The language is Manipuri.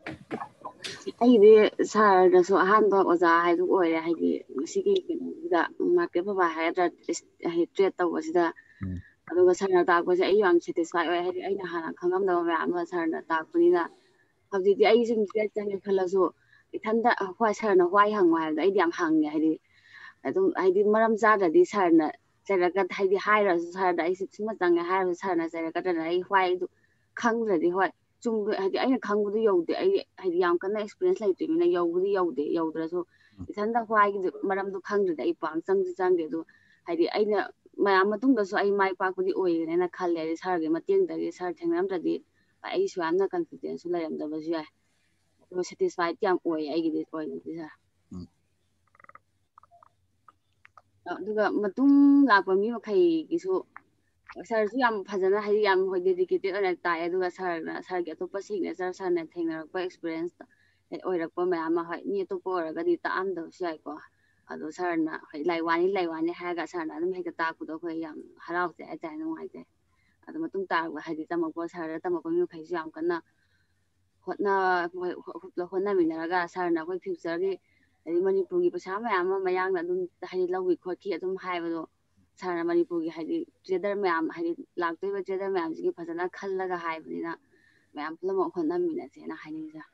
ꯑꯩꯗꯤ ꯁꯥꯔꯗꯁꯨ ꯑꯍꯥꯟꯕ ꯑꯣꯖꯥ ꯍꯥꯏꯗꯨ ꯑꯣꯏꯔꯦ ꯍꯥꯏꯗꯤ ꯉꯁꯤꯒꯤ ꯀꯩꯅꯣꯁꯤꯗ ꯃꯥꯔꯀꯦꯠ ꯕꯕꯥ ꯍꯥꯏꯒꯗ꯭ꯔꯥ ꯇ꯭ꯔꯦꯠ ꯇꯧꯕꯁꯤꯗ ꯑꯗꯨꯒ ꯁꯥꯔꯅ ꯇꯥꯛꯄꯁꯦ ꯑꯩ ꯌꯥꯝ ꯁꯦꯇꯤꯁꯐꯥꯏ ꯑꯣꯏ ꯍꯥꯏꯗꯤ ꯑꯩꯅ ꯍꯥꯟꯅ ꯈꯪꯉꯝꯗꯕ ꯃꯌꯥꯝ ꯑꯃ ꯁꯥꯔꯅ ꯇꯥꯛꯄꯅꯤꯅ ꯍꯧꯖꯤꯛꯇꯤ ꯑꯩ ꯁꯨꯝ ꯇ꯭ꯔꯦꯠ ꯆꯪꯒꯦ ꯈꯜꯂꯁꯨ ꯏꯊꯟꯇ ꯍꯣꯏ ꯁꯥꯔꯅ ꯋꯥꯏ ꯍꯪꯉꯣ ꯍꯥꯏꯕꯗꯣ ꯑꯩꯗꯤ ꯌꯥꯝ ꯍꯪꯉꯦ ꯍꯥꯏꯗꯤ ꯑꯗꯨꯝ ꯍꯥꯏꯗꯤ ꯃꯔꯝ ꯆꯥꯗ꯭ꯔꯗꯤ ꯁꯥꯔꯅ ꯆꯩꯔꯛꯀ ꯍꯥꯏꯗꯤ ꯍꯥꯏꯔꯁꯨ ꯁꯥꯔꯗ ꯑꯩ ꯁꯤꯃ ꯆꯪꯉꯦ ꯍꯥꯏꯔꯁꯨ ꯁꯥꯔꯅ ꯆꯩꯔꯛꯀꯗ꯭ꯔꯅ ꯑꯩ ꯋꯥꯏꯗꯨ ꯈꯪꯗ꯭ꯔꯗꯤ ꯍꯣꯏ ꯆꯨꯝꯕ ꯍꯥꯏꯗꯤ ꯑꯩꯅ ꯈꯪꯕꯗꯨ ꯌꯧꯗꯦ ꯑꯩ ꯍꯥꯏꯗꯤ ꯌꯥꯝ ꯀꯟꯅ ꯑꯦꯛꯁꯄꯤꯔꯤꯌꯦꯟꯁ ꯂꯩꯇ꯭ꯔꯤꯕꯅꯤꯅ ꯌꯧꯕꯗꯤ ꯌꯧꯗꯦ ꯌꯧꯗ꯭ꯔꯁꯨ ꯏꯊꯟꯇ ꯋꯥꯏꯒꯤꯗꯨ ꯃꯔꯝꯗꯣ ꯈꯪꯗ꯭ꯔꯗꯤ ꯑꯩ ꯄꯥꯛ ꯆꯪꯗꯦ ꯑꯗꯣ ꯍꯥꯏꯗꯤ ꯑꯩꯅ ꯃꯌꯥꯝ ꯃꯇꯨꯡꯗꯁꯨ ꯑꯩ ꯃꯥꯏ ꯄꯥꯛꯄꯗꯤ ꯑꯣꯏꯒꯅꯦꯅ ꯈꯜꯂꯦ ꯍꯥꯏꯗꯤ ꯁꯥꯔꯒꯤ ꯃꯇꯦꯡꯗꯒꯤ ꯁꯥꯔ ꯊꯦꯡꯅꯔꯝꯗ꯭ꯔꯗꯤ ꯑꯩꯁꯨ ꯌꯥꯝꯅ ꯀꯟꯐꯤꯗꯦꯟꯁꯁꯨ ꯂꯩꯔꯝꯗꯕꯁꯨ ꯌꯥꯏ ꯑꯗꯨꯒ ꯁꯦꯇꯤꯁꯐꯥꯏꯗ ꯌꯥꯝ ꯑꯣꯏꯌꯦ ꯑꯩꯒꯤꯗꯤ ꯑꯣꯏꯅꯗꯤ ꯁꯥꯔ ꯑꯗꯨꯒ ꯃꯇꯨꯡ ꯂꯥꯛꯄ ꯃꯤ ꯃꯈꯩꯒꯤꯁꯨ ꯁꯥꯔꯁꯨ ꯌꯥꯝ ꯐꯖꯅ ꯍꯥꯏꯗꯤ ꯌꯥꯝ ꯍꯣꯏ ꯗꯦꯗꯤꯀꯦꯇꯦꯠ ꯑꯣꯏꯅ ꯇꯥꯛꯑꯦ ꯑꯗꯨꯒ ꯁꯥꯔꯒꯤ ꯑꯇꯣꯞꯄ ꯁꯤꯒꯅꯦꯆꯔ ꯁꯥꯔꯅ ꯊꯦꯡꯅꯔꯛꯄ ꯑꯦꯛꯁꯄꯤꯔꯤꯌꯦꯟꯁ ꯑꯣꯏꯔꯛꯄ ꯃꯌꯥꯝ ꯑꯃ ꯍꯣꯏ ꯃꯤ ꯑꯇꯣꯞꯄ ꯑꯣꯏꯔꯒꯗꯤ ꯇꯥꯛꯑꯝꯗꯕꯁꯨ ꯌꯥꯏꯀꯣ ꯑꯗꯣ ꯁꯥꯔꯅ ꯍꯣꯏ ꯂꯥꯏꯋꯥꯅꯤ ꯍꯥꯏꯔꯒ ꯁꯥꯔꯅ ꯑꯗꯨꯝ ꯍꯦꯛꯇ ꯇꯥꯛꯄꯗꯣ ꯑꯩꯈꯣꯏ ꯌꯥꯝ ꯍꯔꯥꯎꯖꯩ ꯍꯥꯏꯇꯥꯔꯦ ꯅꯨꯡꯉꯥꯏꯖꯩ ꯑꯗꯣ ꯃꯇꯨꯡ ꯇꯥꯔꯛꯄ ꯍꯥꯏꯗꯤ ꯇꯝꯃꯛꯄ ꯁꯥꯔꯗ ꯇꯝꯃꯛꯄ ꯃꯤ ꯃꯈꯩꯁꯨ ꯌꯥꯝ ꯀꯟꯅ ꯍꯣꯠꯅꯃꯤꯟꯅꯔꯒ ꯁꯥꯔꯅ ꯑꯩꯈꯣꯏ ꯐ꯭ꯌꯨꯆꯔꯒꯤ ꯍꯥꯏꯗꯤ ꯃꯅꯤꯄꯨꯔꯒꯤ ꯄꯩꯁꯥ ꯃꯌꯥꯝ ꯑꯃ ꯃꯌꯥꯡꯅ ꯑꯗꯨꯝ ꯍꯥꯏꯗꯤ ꯂꯧꯈꯤ ꯈꯣꯠꯈꯤ ꯑꯗꯨꯝ ꯍꯥꯏꯕꯗꯣ ꯁꯥꯔꯅ ꯃꯅꯤꯄꯨꯔꯒꯤ ꯍꯥꯏꯗꯤ ꯇ꯭ꯔꯦꯗꯔ ꯃꯌꯥꯝ ꯍꯥꯏꯗꯤ ꯂꯥꯛꯇꯣꯏꯕ ꯇ꯭ꯔꯦꯗꯔ ꯃꯌꯥꯝꯁꯤꯒꯤ ꯐꯖꯅ ꯈꯜꯂꯒ ꯍꯥꯏꯕꯅꯤꯅ ꯃꯌꯥꯝ ꯄꯨꯝꯅꯃꯛ ꯍꯣꯠꯅꯃꯤꯟꯅꯁꯦꯅ ꯍꯥꯏꯅꯤꯡꯖꯩ